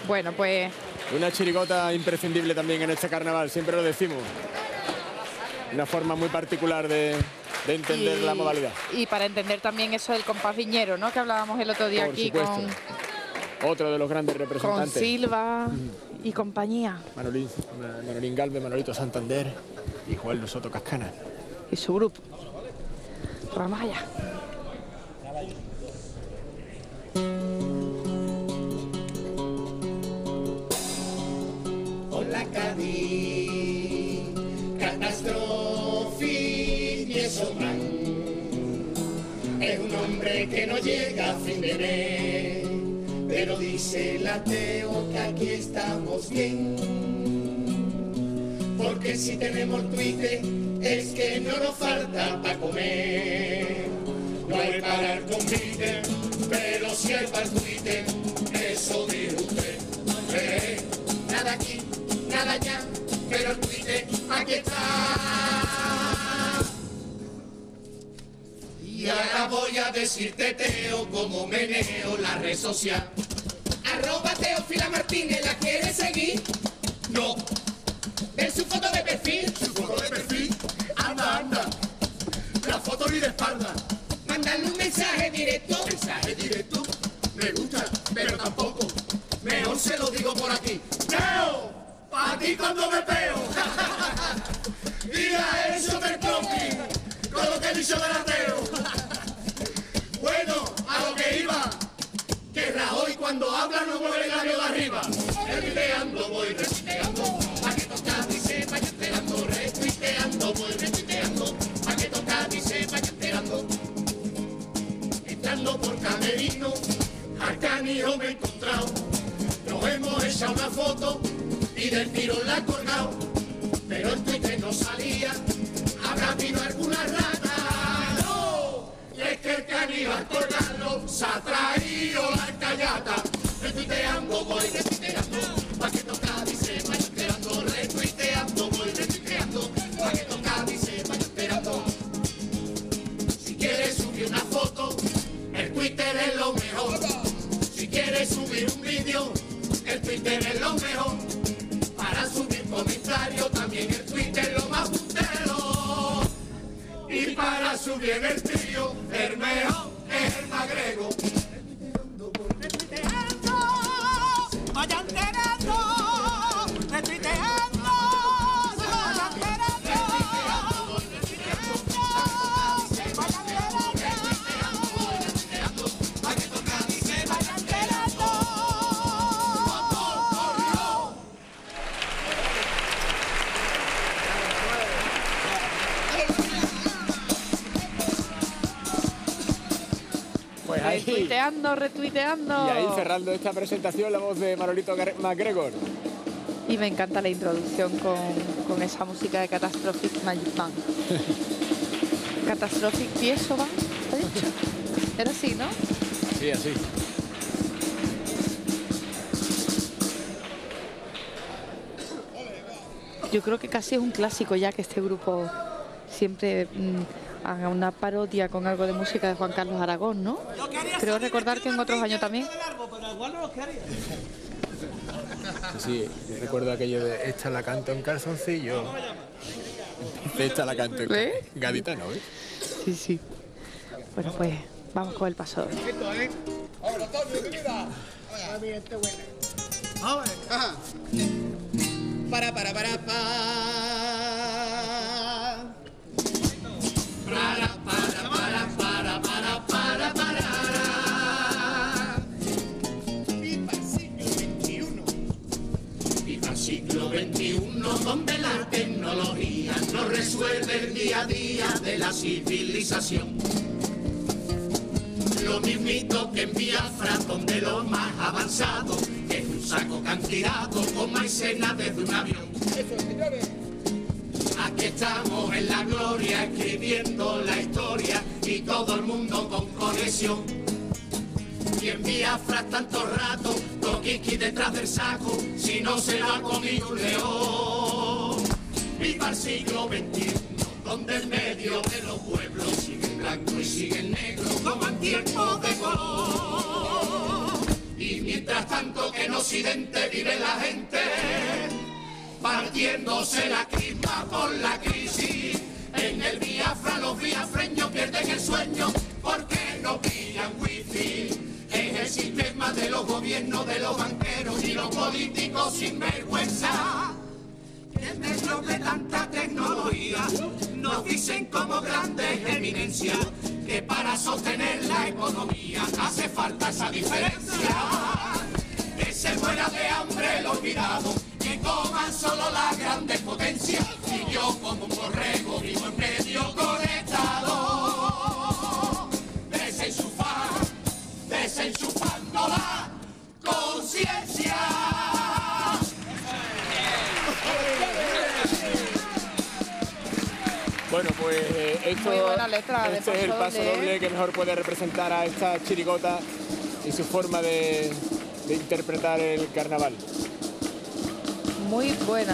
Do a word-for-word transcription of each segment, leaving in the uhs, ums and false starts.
Bueno, pues... Una chirigota imprescindible también en este carnaval, siempre lo decimos. Una forma muy particular de, de entender y, la modalidad. Y para entender también eso del compás viñero, ¿no? Que hablábamos el otro día Por aquí supuesto. con... Otro de los grandes representantes. Con Silva mm. y compañía. Manolín, Manolín Galvez, Manolito Santander y Juan Soto Cascana. Y su grupo. Pues vamos allá. Hola Cádiz, catástrofe y eso man. Es un hombre que no llega a fin de mes, pero dice el ateo que aquí estamos bien. Porque si tenemos Twitter es que no nos falta para comer. No hay para el convite, pero si hay para el Twitter, eso dice usted. Eh, nada aquí, nada allá, pero el Twitter aquí está. Y ahora voy a decirte, Teo, como meneo la red social. Arroba Teófila Martínez, ¿la quieres seguir? No. ¿Ven su foto de perfil? ¿Su foto de perfil? Anda, anda. La foto ni de espalda. Mandarle un mensaje directo. ¿Mensaje directo? Me gusta, pero tampoco. Mejor se lo digo por aquí. ¡Teo! ¡Pa' ti cuando me peo! Diga eso del croquis, con lo que he dicho del ateo. Bueno, a lo que iba. Que Rajoy cuando habla no mueve el labio de arriba. Retuiteando, voy retuiteando. Pa' que toca, dice, pa' que enterando. Retuiteando, voy retuiteando. Pa' que toca, dice, pa' que enterando. Entrando por camerino, al canijo me he encontrado. Nos hemos echado una foto y del tiro la he colgado. Pero el Twitter no salía, habrá vino alguna rata. ¡No! Y es que el canijo al colgarlo se ha traído la alcayata. Retuiteando, voy retuiteando. Pa' que toca, dice, pa' enterando. Retuiteando, voy retuiteando. Pa' que toca, dice, pa' enterando. Si quieres subir una foto, el Twitter es lo mejor. Si quieres subir un vídeo, el Twitter es lo mejor. Para subir comentarios también el Twitter es lo más puntero. Y para subir en el trío, el mejor es el MacGregor. Retuiteando, vayan enterando. Retuiteando, vayan enterando. Pues ahí, Retuiteando, retuiteando. y ahí cerrando esta presentación la voz de Manolito MacGregor. Y me encanta la introducción con, con esa música de Catastrophic Magic Band. Catastrophic Piezo Band, ¿ha dicho? Era así, ¿no? Sí, así. Yo creo que casi es un clásico ya que este grupo siempre mmm, haga una parodia con algo de música de Juan Carlos Aragón, ¿no? Creo recordar que en otros años también. Sí, recuerdo aquello de esta la canto en calzoncillo. Esta la canto en ¿Eh? gaditano, ¿eh? Sí, sí. Bueno, pues vamos con el paso. Para, para, para, para. Para, para, para, para, para, para, para. Viva el siglo veintiuno. Viva el siglo veintiuno, donde la tecnología nos resuelve el día a día de la civilización. Lo mismito que en Biafra, donde lo más avanzado es un saco cantirado con maicena desde un avión. Aquí estamos en la gloria, escribiendo la historia y todo el mundo con conexión. Y en Biafra tanto rato, Toquiqui detrás del saco, si no se lo ha comido un león. Viva el siglo veintiuno, donde en medio de los pueblos sigue el blanco y sigue el negro como en tiempo de color. Y Y mientras tanto que en Occidente vive la gente, partiéndose la crisma por la crisis. En el Biafra los biafreños pierden el sueño porque no pillan wifi. Es el sistema de los gobiernos, de los banqueros y los políticos sin vergüenza. En medio de tanta tecnología nos dicen como grandes eminencias que para sostener la economía hace falta esa diferencia. Que se muera de hambre el olvidado, que coman solo las grandes potencias, y yo como un borrego vivo en medio conectado. Desenchufar, desenchufando la conciencia. Bueno, pues eh, esto, Muy buena letra, este de es el paso paso doble. doble que mejor puede representar a esta chirigota y su forma de, de interpretar el carnaval. Muy buena.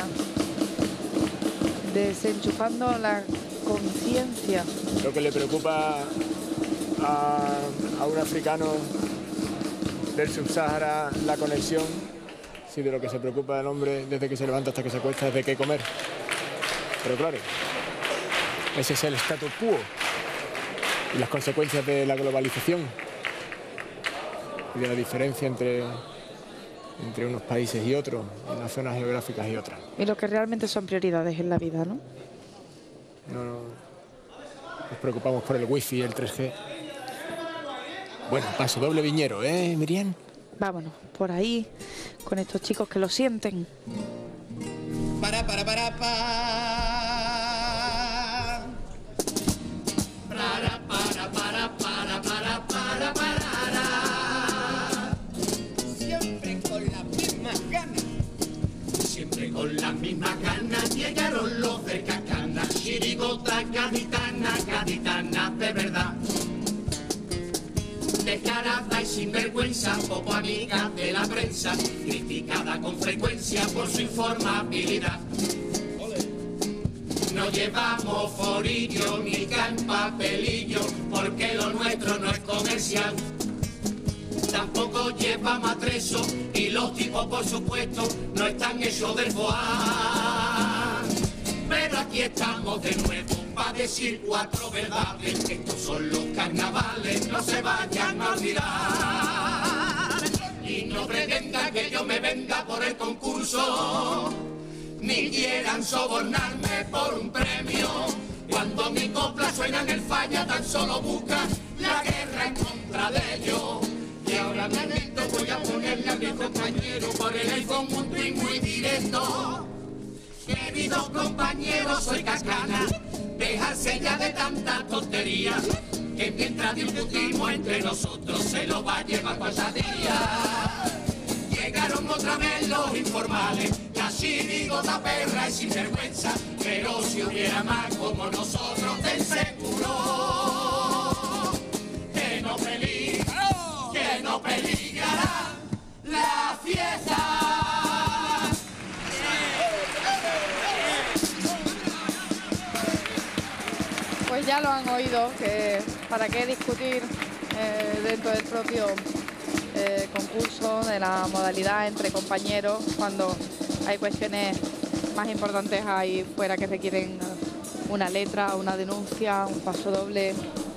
Desenchufando la conciencia. Lo que le preocupa a, a un africano del subsahara, la conexión, sí, de lo que se preocupa el hombre desde que se levanta hasta que se acuesta es de qué comer. Pero claro, ese es el statu quo y las consecuencias de la globalización y de la diferencia entre, entre unos países y otros, unas zonas geográficas y otras. Y lo que realmente son prioridades en la vida, ¿no? No, no nos preocupamos por el wifi y el tres G. Bueno, paso doble viñero, ¿eh, Miriam? Vámonos, por ahí, con estos chicos que lo sienten. Para, para, para, para. Para, para, para, para, para, para, para. Siempre con las mismas ganas. Siempre con las mismas ganas llegaron los de Cacana. Chirigota gaditana, gaditana de verdad. Descarada y sinvergüenza, poco amiga de la prensa, criticada con frecuencia por su informabilidad. No llevamos forillo ni can papelillo, porque lo nuestro no es comercial. Tampoco llevamos atrezo y los tipos, por supuesto, no están hechos del foie. Pero aquí estamos de nuevo para decir cuatro verdades. Estos son los carnavales, no se vayan a olvidar. Y no pretendan que yo me venda por el concurso, ni quieran sobornarme por un premio. Cuando mi copla suena en el falla, tan solo buscan la guerra en contra de ellos. Y ahora mismo voy a ponerle a mi compañero por el iPhone un tweet muy directo. Queridos compañeros, soy Cacana, dejarse ya de tanta tontería, que mientras discutimos entre nosotros se lo va a llevar pasadía. Llegaron otra vez los informales, la chirigota perra y sinvergüenza, pero si hubiera más como nosotros del seguro, que no peligra, que no peligrará la fiesta. Pues ya lo han oído, que para qué discutir eh, dentro del propio eh, concurso, de la modalidad entre compañeros, cuando hay cuestiones más importantes ahí fuera que requieren una letra, una denuncia, un paso doble.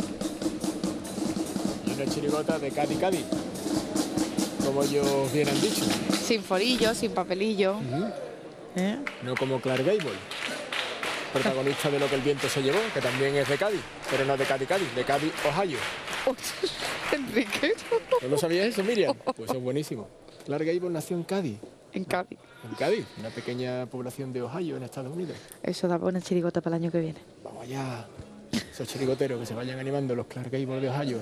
Y una chirigota de Cádiz, Cádiz, como ellos bien han dicho. Sin forillo, sin papelillo. Uh-huh. ¿Eh? No como Clark Gable, protagonista de Lo que el viento se llevó, que también es de Cádiz, pero no de Cádiz, Cádiz, de Cádiz, Ohio. Enrique. ¿No lo sabías eso, Miriam? Pues son buenísimos. Clark Gable nació en Cádiz. En Cádiz. En Cádiz, una pequeña población de Ohio, en Estados Unidos. Eso da buena chirigota para el año que viene. Vamos allá, esos chirigoteros que se vayan animando, los Clark Gable de Ohio.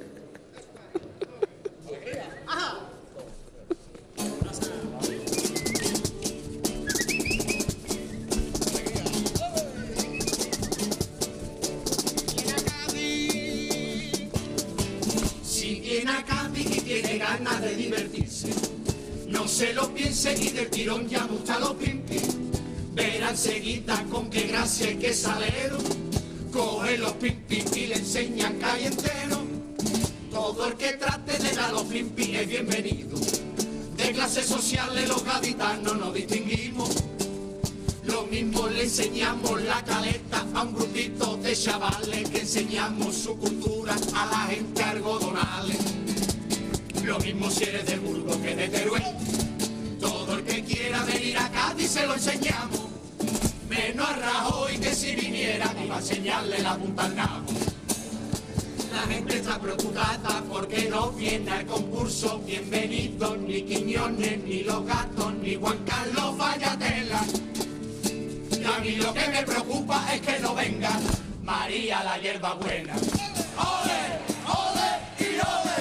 Tiene ganas de divertirse, no se lo piense y del tirón ya gusta los pimpis. Verán seguida con qué gracia y qué salero coge los pimpis y le enseñan calle entero. Todo el que trate de dar los flimpi es bienvenido. De clases sociales los gaditanos nos distinguimos. Lo mismo le enseñamos la caleta a un grupito de chavales que enseñamos su cultura a la gente algodonales. Lo mismo si eres de Burgos que de Teruel. Todo el que quiera venir a Cádiz se lo enseñamos. Menos a Rajoy que si viniera iba a enseñarle la punta al nabo. La gente está preocupada porque no viene al concurso. Bienvenidos ni Quiñones, ni Los Gatos, ni Juan Carlos Vallatela. Y a mí lo que me preocupa es que no venga María la Hierbabuena. ¡Ole, ole y ole!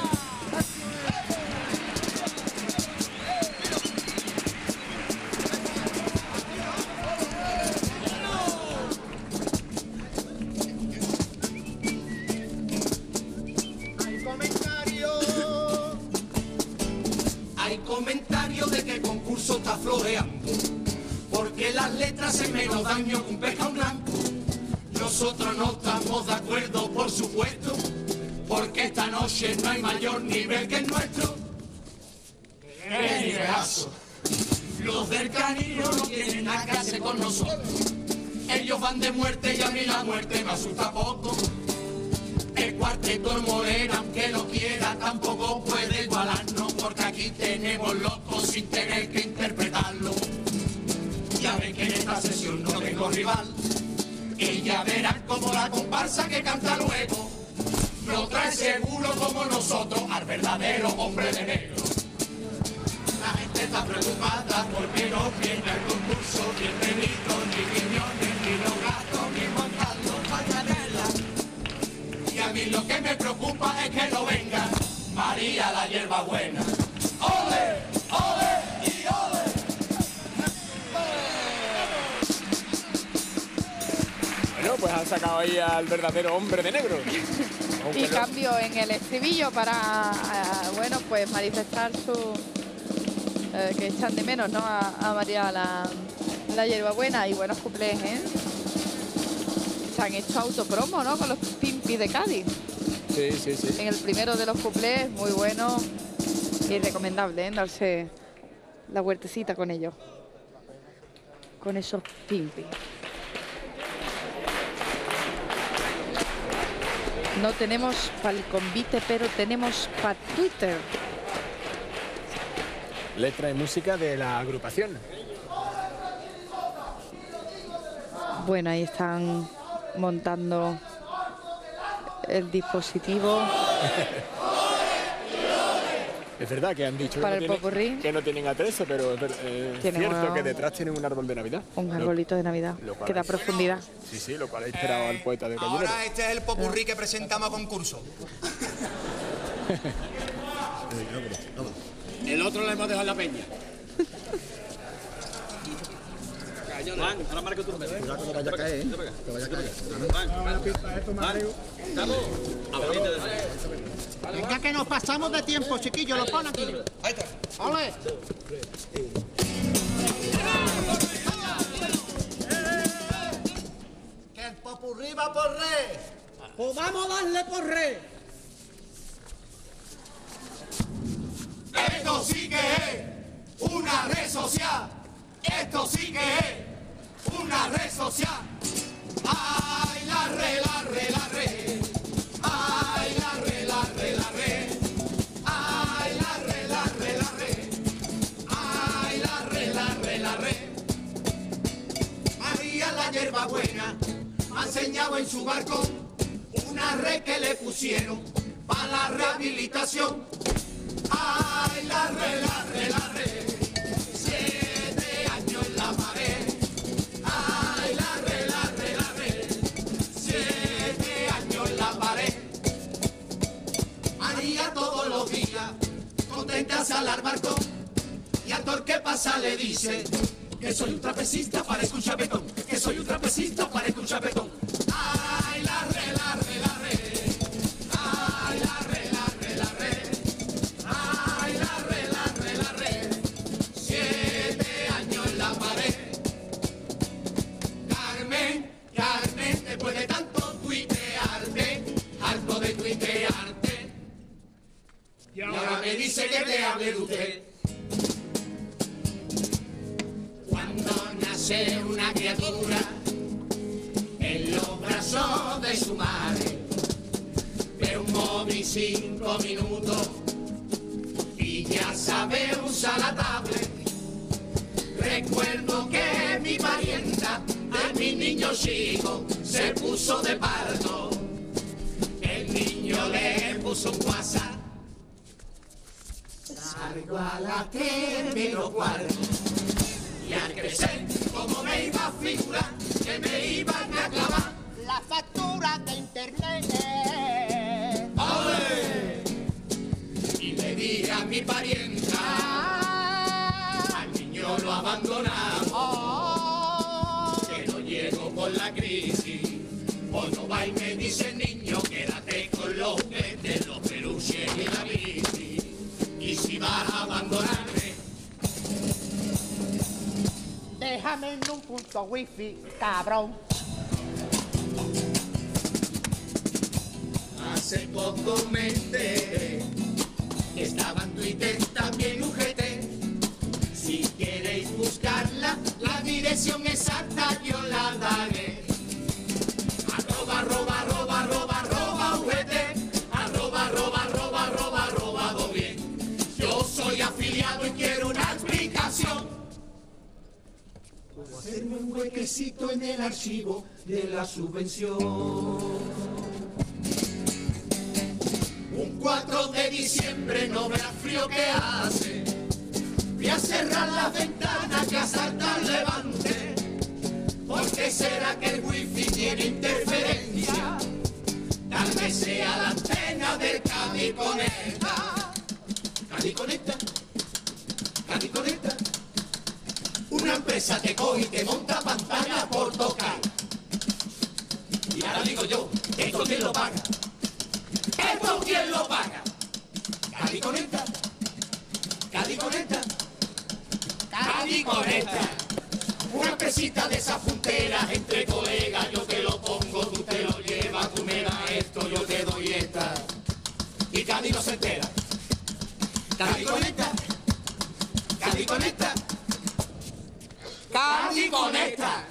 Hay comentarios de que el concurso está floreando, porque las letras hacen menos daño que un pescado blanco. Nosotros no estamos de acuerdo, por supuesto, porque esta noche no hay mayor nivel que el nuestro. ¡Qué nivelazo! Los del Canillo no tienen nada que hacer con nosotros. Ellos van de muerte y a mí la muerte me asusta poco. El cuarteto en Morena, aunque lo quiera, tampoco puede igualarnos, porque aquí tenemos locos sin tener que interpretarlo. Ya ven que en esta sesión no tengo rival. Ella verá como la comparsa que canta luego no trae seguro como nosotros al verdadero hombre de negro. La gente está preocupada porque no viene al concurso. Bienvenido, ni Quiñones, ni Los Gatos, ni Juan Carlos Vallatela. Y a mí lo que me preocupa es que no venga María la Hierbabuena. ¡Ole, ole y ole! Bueno, pues han sacado ahí al verdadero hombre de negro. Y cambio en el estribillo para, uh, bueno, pues manifestar su... Uh, que echan de menos, ¿no? A, a María la, la Hierbabuena. Y buenos cuplés, ¿eh? Se han hecho autopromo, ¿no? Con los Pimpis de Cádiz. Sí, sí, sí. En el primero de los cuplés, muy bueno y recomendable, ¿eh? Darse la vueltecita con ellos. Con esos Pimpis. No tenemos para el convite, pero tenemos para Twitter. Letra y música de la agrupación. Bueno, ahí están montando el dispositivo. Es verdad que han dicho Para que, el no popurrí. tienen, que no tienen atrezo, pero es eh, Tienen cierto uno- que detrás tienen un árbol de Navidad. Un arbolito de Navidad lo cual que da es- profundidad. Sí, sí, lo cual ha inspirado al poeta de Gallinero. Ahora este es el popurrí que presentamos a concurso. El otro le hemos dejado en la peña. Juan, ahora marca tu número. Cuidado que no vaya a caer, ¿eh? Que vaya a caer. Juan, Juan. Vamos. A ver, Venga que nos pasamos de tiempo, chiquillo, lo pon aquí. Ahí está. ¡Ole! Que el popurrí va por re. Pues vamos a darle por re. Esto sí que es una red social. Esto sí que es una red social. Ay, la re, la re, la re. Ay, la re, la re, la re. Ay, la re, la re, la re. Ay, la re, la re, la re. María la Hierbabuena me ha enseñado en su barco una red que le pusieron para la rehabilitación. Ay, la re, la re, la re. Siete años en la pared. Ay, la re, la re, la re. Siete años en la pared. María todos los días contenta sale al barco y al torque pasa le dice que soy un trapecista, parezco un chapetón. Que soy un trapecista, parezco un chapetón. Ay, la re, la re, la re. Ay, la re, la re, la re. Ay, la re, la re, la re. Siete años en la pared. Carmen, Carmen, después de tanto tuitearte, harto de tuitearte, nace una criatura en los brazos de su madre. Ve un móvil cinco minutos y ya sabe usar la tablet. Recuerdo que mi parienta de mi niño chico se puso de parto. El niño le puso un WhatsApp. Salgo a la primero cuarto. Y al crecer, como me iba a figurar que me iban a clavar la factura de internet. ¡Ole! Y le dije a mi parienta, al niño lo abandonamos, que no llego por la crisis. O no va y me dice el niño, quédate con los juguetes, los peluches y la bici. Y si vas a abandonarme, déjame en un punto wifi, cabrón. hace poco me enteré que estaba en Twitter también U G T. Si queréis buscarla, la dirección exacta yo la daré. Arroba, arroba, arroba, arroba, arroba U G T. Arroba, arroba, arroba, arroba, arroba do bien. Yo soy afiliado y quiero una explicación. O hacerme un huequecito en el archivo de la subvención. Un cuatro de diciembre no verás frío que hace. Voy a cerrar las ventanas que a saltar levante. ¿Por qué será que el wifi tiene interferencia? Tal vez sea la antena del Cádiz Conecta. Cádiz Conecta, Cádiz Conecta. Una empresa te coge y te monta pantalla por tocar. Y ahora digo yo, ¿esto quién lo paga? ¿Esto quién lo paga? Cádiz Conecta, Cádiz Conecta, Cádiz Conecta. Una empresita de esas punteras entre colegas, yo te lo pongo, tú te lo llevas, tú me das esto, yo te doy esta. Y Cádiz no se entera. Cádiz Conecta, Cádiz Conecta, Cádiz Conecta.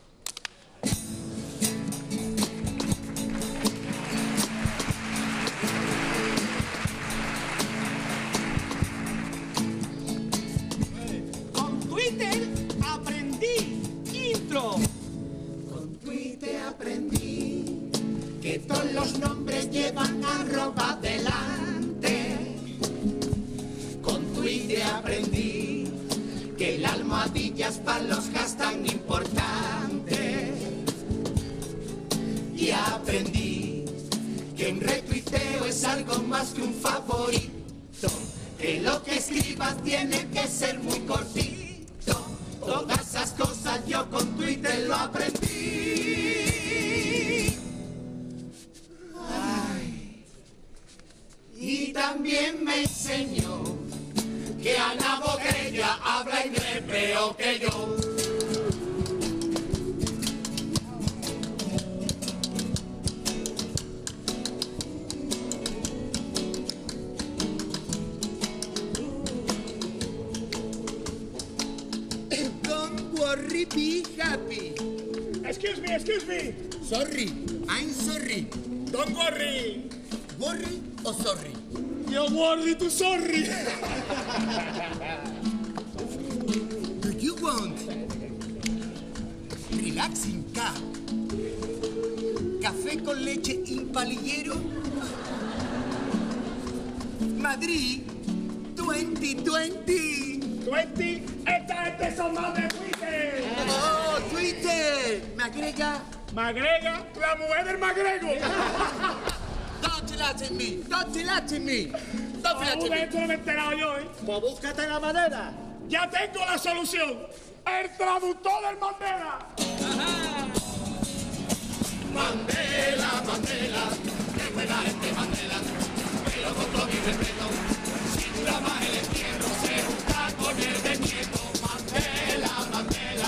Twitter aprendí intro. Con Twitter aprendí que todos los nombres llevan arroba delante. Con Twitter aprendí que el almohadillas para los hashtags importantes. Y aprendí que un retuiteo es algo más que un favorito. Que lo que escribas tiene que ser muy cortito. Todas esas cosas yo con Twitter lo aprendí. Ay. Y también me enseñó que Ana Boquella habla inglés peor que yo. Worry, be happy. Excuse me, excuse me. Sorry, I'm sorry. Don't worry. Worry or sorry? You're worthy to sorry. Do you want relaxing cup? Café con leche impalillero? Madrid veinte veinte. veinte. Esta gente son más de Twitter. ¡Oh, Twitter! ¿Me agrega? ¿Me agrega? La mujer del magrego. Don't lie to me. Don't lie to me. Don't lie to Aún de me. esto no me he enterado yo, ¿eh? Pues búscate la manera. Ya tengo la solución. El traductor del Mandela. Mandela, Mandela, qué buena gente Mandela, pero con todo mi respeto, si dura más el entierro, se junta con el de nieto. Mandela, Mandela.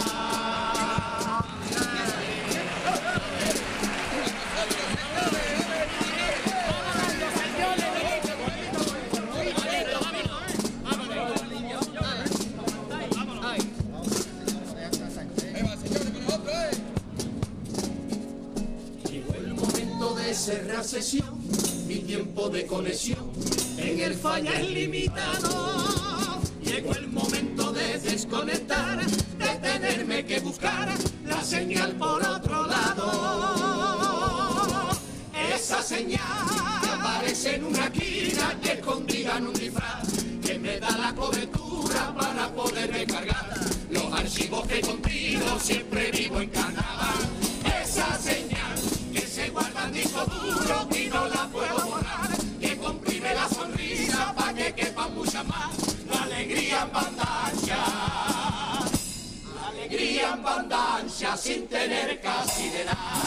cerrar sesión, mi tiempo de conexión en el falla es limitado. Llegó el momento de desconectar, de tenerme que buscar la señal por otro lado. Esa señal que aparece en una esquina y escondida en un disfraz, que me da la cobertura para poder recargar los archivos que contigo siempre vivo en carnaval. Esa señal que se guarda en disco duro y no la puedo borrar, que comprime la sonrisa para que quepan muchas más. La alegría en banda ancha, la alegría en banda ancha sin tener casi de nada.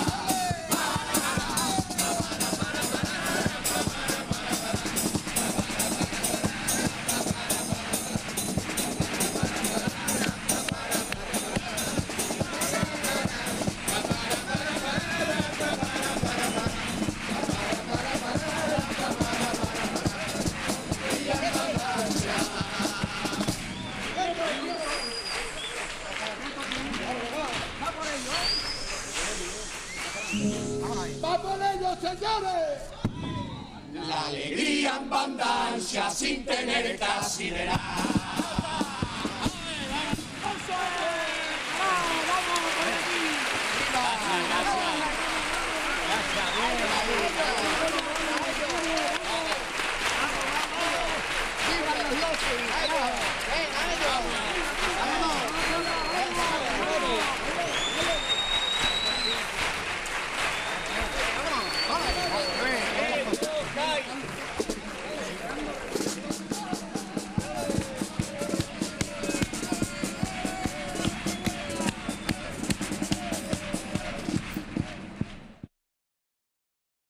¡Va por ellos, señores! La alegría en banda ancha sin tener casi de nada.